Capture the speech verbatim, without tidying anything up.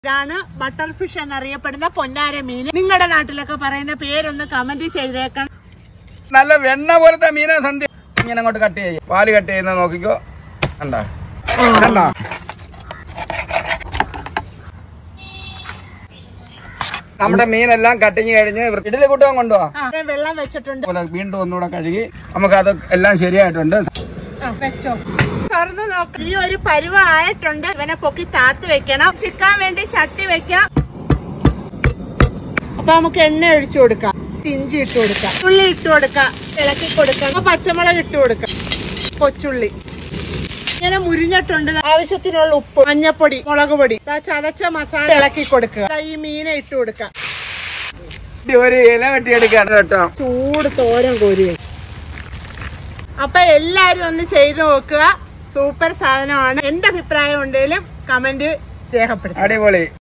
ഇതാണ് butter fish എന്നറിയപ്പെടുന്ന പൊന്നാര മീൻ. നിങ്ങളുടെ നാട്ടിലൊക്കെ പറയുന്ന പേരൊന്ന് കമന്റ് ചെയ്തേക്കണം. നല്ല വെണ്ണ പോലത്തെ മീനെ സന്ധ്യ ഇങ്ങനെ അങ്ങോട്ട് കട്ട് ചെയ്യും. പാല് കട്ട് ചെയ്യുന്ന നോക്കിക്കോ. കണ്ടാ കണ്ടാ നമ്മുടെ മീനെല്ലാം കട്ടിങ് കഴിഞ്ഞ് ഇഡലി കൂട്ടം കൊണ്ടുപോവാ. വെള്ളം വെച്ചിട്ടുണ്ട്. വീണ്ടും ഒന്നുകൂടെ കഴുകി നമുക്ക് അത് എല്ലാം ശരിയായിട്ടുണ്ട്. വെച്ചോ തുറന്ന് നോക്ക. ഈ ഒരു പരുവ ആയിട്ടുണ്ട്. ഇവനെ പൊക്കി താത്ത് വെക്കണം. ചിക്കാൻ വേണ്ടി ചട്ടി വെക്കാം. അപ്പൊ നമുക്ക് എണ്ണ ഒഴിച്ചു കൊടുക്കാം. ഇഞ്ചി ഇട്ട് കൊടുക്കാം. ഉള്ളി ഇട്ട് കൊടുക്കാം. ഇളക്കി കൊടുക്കാം. പച്ചമുളക് ഇട്ട് കൊടുക്കാം. കൊച്ചുള്ളി ഇങ്ങനെ മുരിഞ്ഞിട്ടുണ്ട്. ആവശ്യത്തിനുള്ള ഉപ്പ്, മഞ്ഞപ്പൊടി, മുളക് പൊടി, ചതച്ച മസാല ഇളക്കി കൊടുക്കുക. ഈ മീനെ ഇട്ട് കൊടുക്കാം. ഒരു ഇല വെട്ടിയെടുക്കാണ് കേട്ടോ. ചൂട് തോരൻ കോരി. അപ്പൊ എല്ലാരും ഒന്ന് ചെയ്തു നോക്കുക. സൂപ്പർ സാധനമാണ്. എന്റെ അഭിപ്രായം ഉണ്ടെങ്കിലും കമന്റ് രേഖപ്പെടുത്തുക. അടിപൊളി.